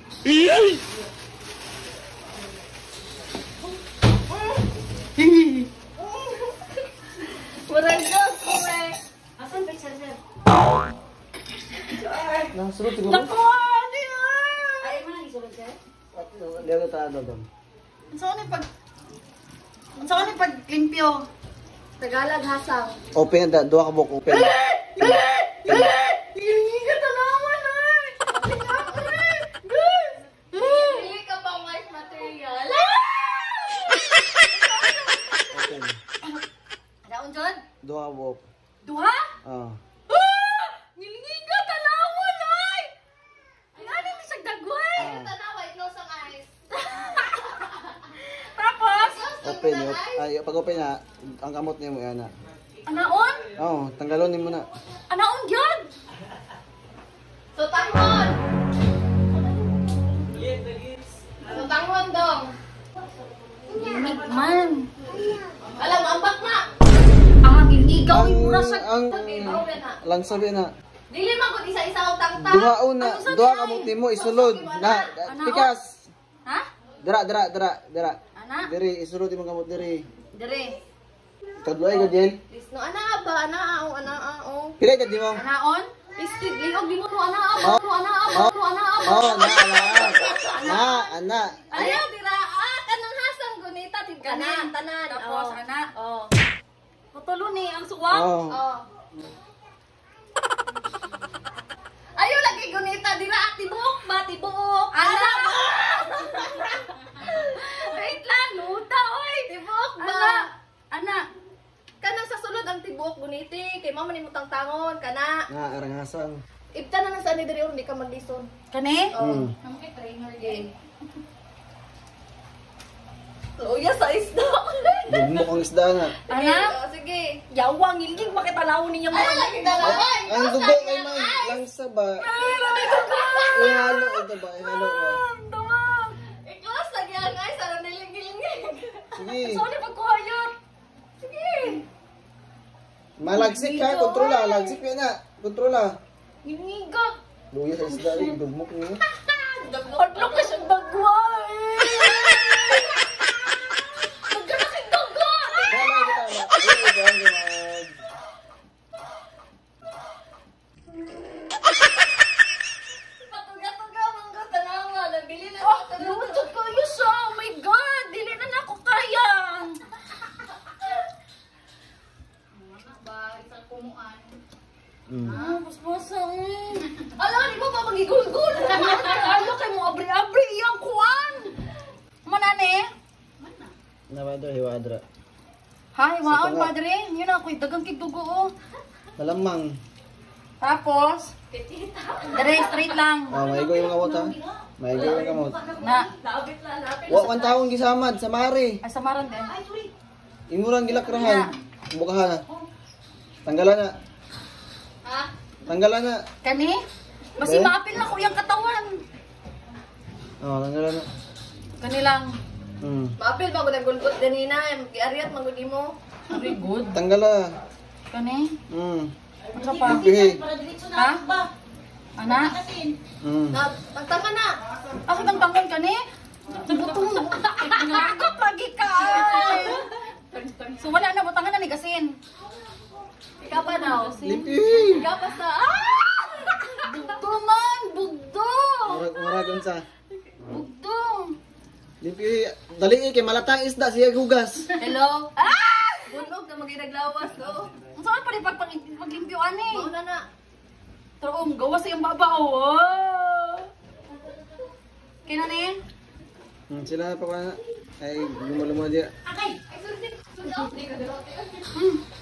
Muragos ko eh. Asan pa siya, sir? Nasulot siguro? Naku, ano yan? Ay, mo na isulot, sir? Hindi ako tayo doon. Ang saan ni paglimpyo? Tagalog hasang. Open na, doon ka buhok, open. Hindi ka talaman ay! Hindi ka pa white material. Open. Daon, John? Doon ka buhok. Duha? Oo. Nilingin ka talaman ay! Ay, ano yung isang dagway? Ah. Tanawa, i-close ang eyes. Tapos? Open yun. Ay, pag open na, ang kamot niya mo yan na. Anaon? Oo, tanggalon niyo muna. Anaon yun? So, tangon! So, tangon dong. Ginig man. Alam, ambak na! Ah, ginigaw yung mura sa... Lang sabi na. Dili man kung isa-isa o tangtang. Duhaon na, duha kamot niyo mo, isulod. Na, tikas. Ha? Dira. Ana? Diri, isulod yung kamot diri. Dire. Kadloy ka din. No, ana ba? Ana o. Pila ka di mo? Anaon? Istig, liog, di mo no, ana aba. No, ana aba. No, ana aba. Oh, ana. Ayaw, dira. Kanang hasang gunita, tanan. Tapos, ana. Oh. Putulo ni ang suwang. Oh. Ayaw lagi gunita, dira. Tibuok ba? Tibuok. Ana ba? Wait lang, luta, oy. Tibuok ba? Ana. Kanang sa sulod ang tibuok guniti. Kay mama ni mutang tangon. Kana. Nga, arangasan. Ibta na nang sani diri hindi ka maglison. Kani? Mm. Ang kay trainer game. Luya sa isda. Dugmo kang isda na. Ana? Sige. Yawang ilgig makitalaw niya mo. Ay, lagi dalawan. Ang dugo kay may langsa ba? Ihalo ito ba? Ihalo ba? Dumang. Ikas lagi ang ay sa niling-giling. Sige. Sorry pagkuhayot. Sige. Malagsik ka, kontrola. Lagsik ka na. Kontrola. Ginigag. Luya sa isda rin. Dugmo ko niya. Hadlok ka siyang bagway. Magkanaking dugo. Dala kita na. Ay, gawin. Patuga-tuga mangga tanawa. Nabili na ako tanawa. Lumusot ko yun siya. Oh my God. Dili na ako kaya. Ba, isang kumuan. Ah, busbosang. Alam, di mo pa magigul-gul. Ano kayo mo abri-abri iyang kuan. Manane? Nawadra, hiwadra. Hi, waon padre. Yun ako, dagang kigdugo oh. Malamang. Tapos, dire straight lang. Oh, maigo yung kamot ha. Maigo yung kamot. Na. Wa man taong gisamad sa mare. Ay, samaran din. Imurang gilakrahan. Bukahan na. Tanggalan na. Ha? Tanggalan na. Kani? Basi maapil na ko yung katawan. Oh, tanggalan na. Kani lang. Maapil ba ko nagulgot ganina? Giariat magudi mo. Very good. Tanggala. Kani? Ano pa? Pihi. Ha? Ana? Tagtama na. Ako bang tangkon kani? Butong na. Nagakot lagi ka. So wala na, butangan na ni Gasin. Ikaw pa daw. Lipi. Ikaw pa sa... Bugdo man! Bugdo! Muragon sa. Bugdo! Lipi. Dali kay malatang isda siya gugas. Hello? Bunog na mag-inaglawas, no? Ang saan pa rin paglimpyoan eh? Mauna na. Taong, gawas yung babaw. Kaya na eh? Sila na pa ka na. Ay, lumulumod dia. Okay! Ay, sorry.